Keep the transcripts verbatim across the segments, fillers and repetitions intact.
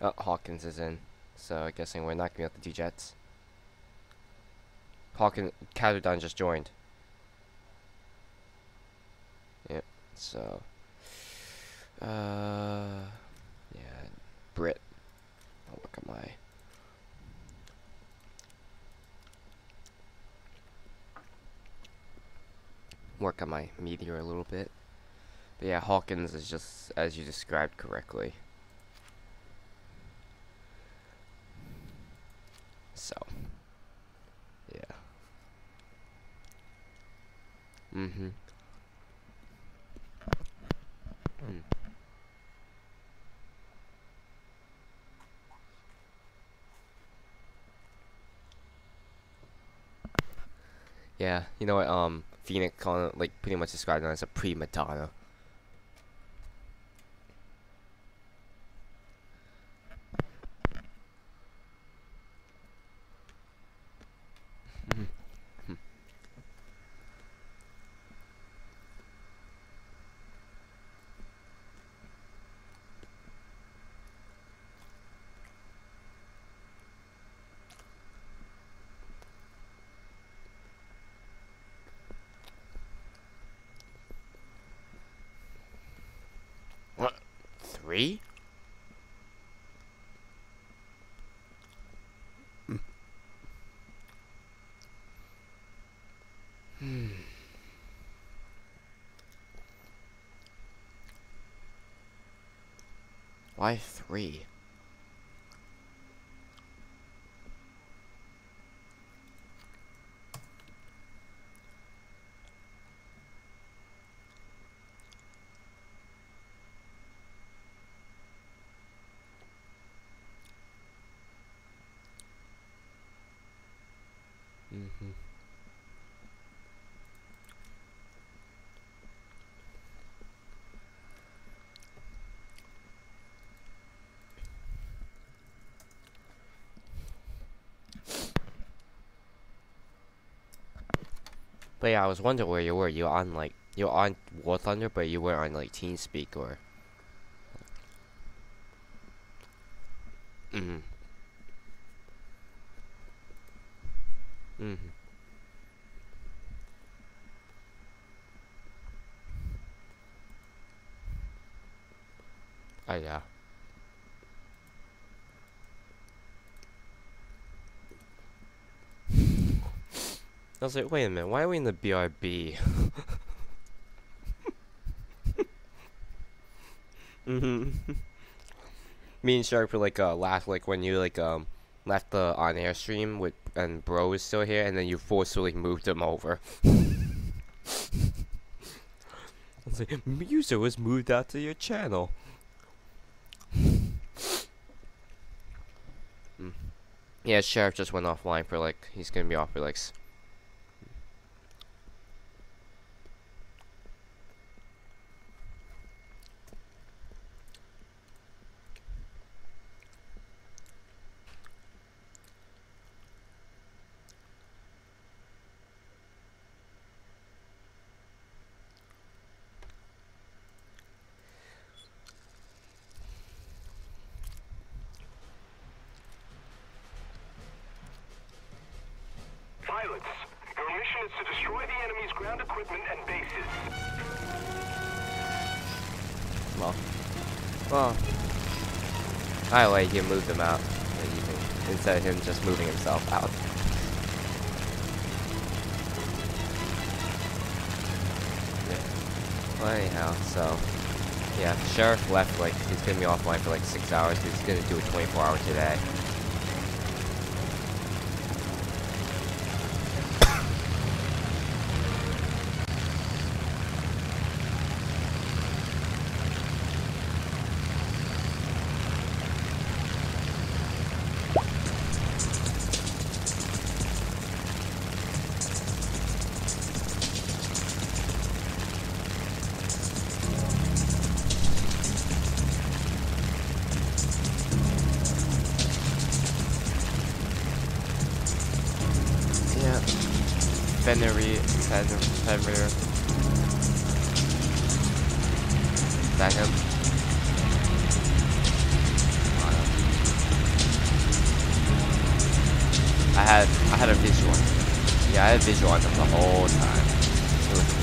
Oh, Hawkins is in. So guessing we're not gonna have to do Jets. Hawkins, Catodon just joined. Yep. So, uh, yeah, Brit. I'll work on my. Work on my meteor a little bit. But yeah, Hawkins is just as you described correctly. So, yeah. Mm-hmm. Mm. Yeah, you know what, um, Phoenix calling it, like, pretty much described it as a pre-Madonna. What? Three? Hmm. Why three? Mm-hmm. But yeah, I was wondering where you were. You were on like you were on War Thunder, but you were on like TeamSpeak or. Mm-hmm. Mm-hmm. Oh yeah. I was like, wait a minute, why are we in the B R B? Mm-hmm. Me and Shark were like uh laugh like when you like um left the on air stream with and Bro was still here and then you forcefully moved him over. I was like, user was moved out to your channel. Mm. Yeah, Sheriff just went offline for like he's gonna be off for like. S Pilots, your mission is to destroy the enemy's ground equipment and bases. well, well, I like you moved him out so you can, instead of him just moving himself out. Yeah. Well, anyhow, so yeah, Sheriff left like he's gonna be offline for like six hours. But he's gonna do a twenty-four hour today. Fenrir, Fenrir. Is that him? had a visual on them. Yeah, I had a visual on them the whole time. It was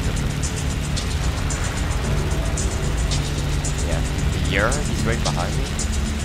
yeah. Here? He's right behind me?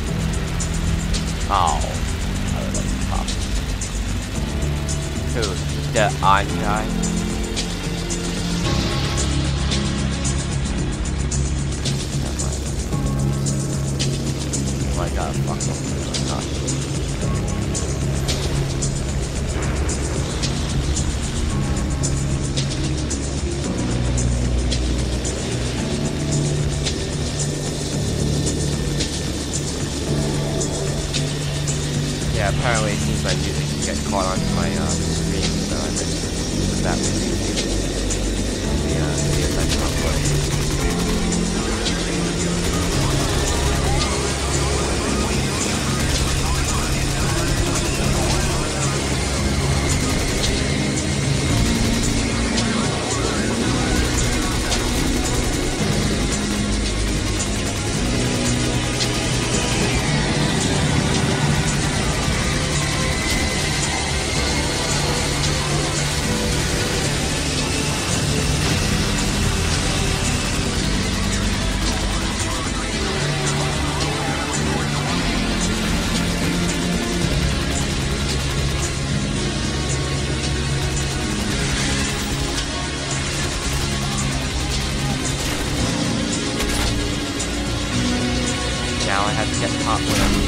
Oh. I would like to pop. Who? The on guy? Oh my god, fuck him. Yeah, apparently it seems my music can get caught onto my uh, screen, so I think that would be the uh, videos I can upload. Now I have to get caught with him.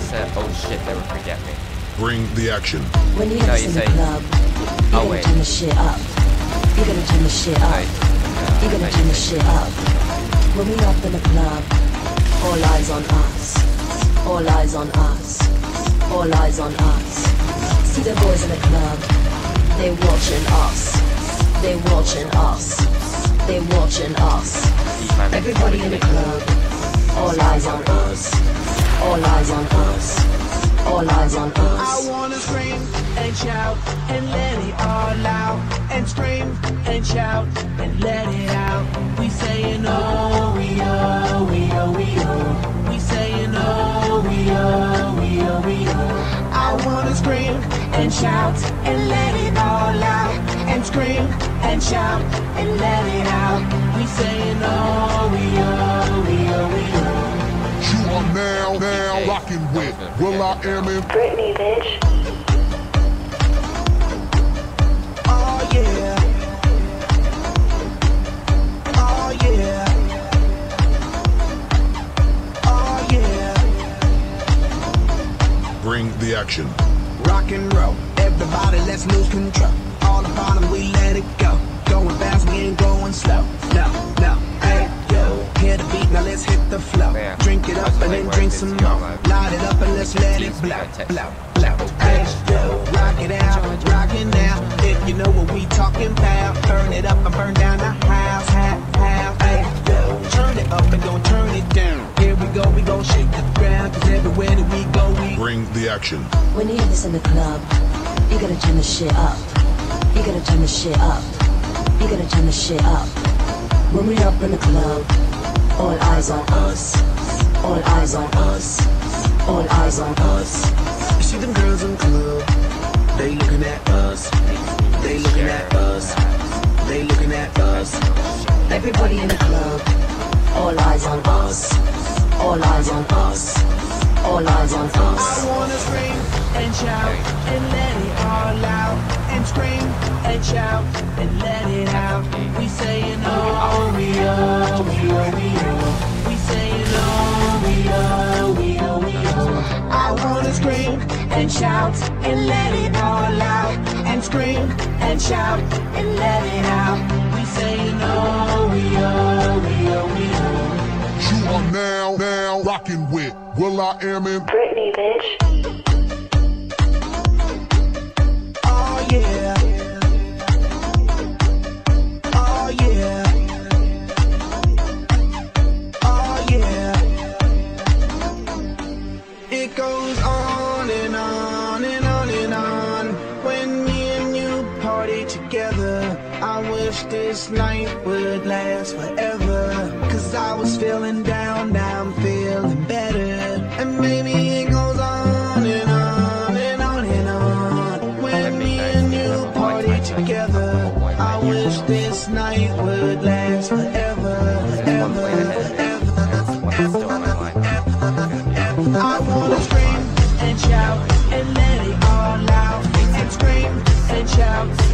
said, oh shit, never forget me. Bring the action. When you No, have you this in say- the club, you're Oh, gonna wait. turn the shit up. You're gonna turn the shit up. Like, You're gonna turn the shit up. When we up in the club, all eyes on us. All eyes on us. All eyes on us. See the boys in the club, they watching us. They watching us. They watching us. Everybody in the club, all eyes on us. All eyes on us. All eyes on us. I wanna scream and shout and let it all out. And scream and shout and let it out. We saying oh, we oh, we oh, we oh. We saying oh, we oh, we oh, we oh. I wanna scream and shout and let it all out. And scream and shout and let it out. We saying oh, we oh, we oh, we oh. You are now, now rocking with Will I Am in Britney, bitch. Oh yeah. Oh yeah. Oh yeah. Bring the action. Rock and roll, everybody let's lose control. All the bottom we let it go. Going fast, we ain't going slow. No, no, hey, yo. Hear the beat, now let's hit the flow. Yeah. Drink it up and then drink some more. Light it up and let's let it blow, blow, blow. Hey, yo. Rock it out, rock it now. If you know what we talking about, burn it up and burn down the house, house, house. Hey, yo. Turn it up and don't turn it down. Here we go, we gon' shake the ground. Cause everywhere that we go, we Bring the action. When you hear this in the club, you gotta turn the shit up. You gotta turn the shit up. You gotta turn the shit up. When we up in the club, all eyes on us. All eyes on us. All eyes on us. You see them girls in the club, they looking at us. They looking at us. They looking at us. Everybody in the club, all eyes on us. All eyes on us. All eyes on I us. wanna scream and shout and let it all out. And scream and shout and let it out. We saying oh, we oh, we oh, we oh. We saying oh, we oh, we oh, we oh. I wanna scream and shout and let it all out. And scream and shout and let it out. We saying oh, we oh, we oh, we oh. You are now, now rocking with Will I Am in Britney, bitch. Oh yeah. Oh yeah. Oh yeah. It goes on and on and on and on. When me and you party together, I wish this night would last forever. Cause I was feeling down, now I'm feeling better. And maybe it goes on and on and on and on. When me and you party together, I wish this night would last forever, forever, forever. I wanna scream and shout and let it all out. And scream and shout